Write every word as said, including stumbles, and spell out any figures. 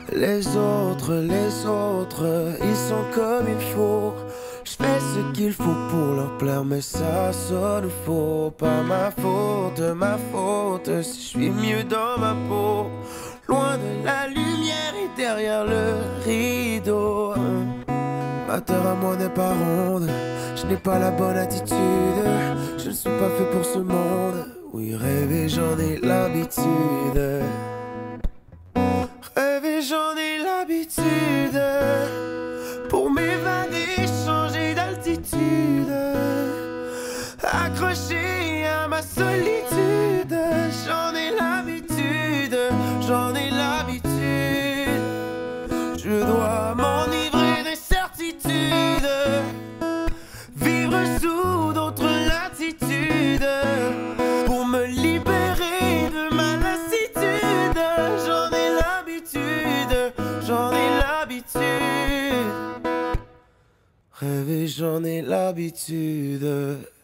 Les autres, les autres, ils sont comme il faut. Je fais ce qu'il faut pour leur plaire, mais ça sonne faux. Pas ma faute, ma faute, si je suis mieux dans ma peau. Loin de la lumière et derrière le rideau. Ma terre à moi n'est pas ronde, je n'ai pas la bonne attitude. Je ne suis pas fait pour ce monde, oui rêver j'en ai l'habitude. Rêver j'en ai l'habitude. Pour m'évader, changer d'altitude. Accroché à ma solitude. J'en ai l'habitude, j'en ai l'habitude. Je dois m'enivrer d'incertitude. Vivre sous d'autres latitudes. Pour me libérer de ma lassitude. J'en ai l'habitude, j'en ai l'habitude. Rêver, j'en ai l'habitude.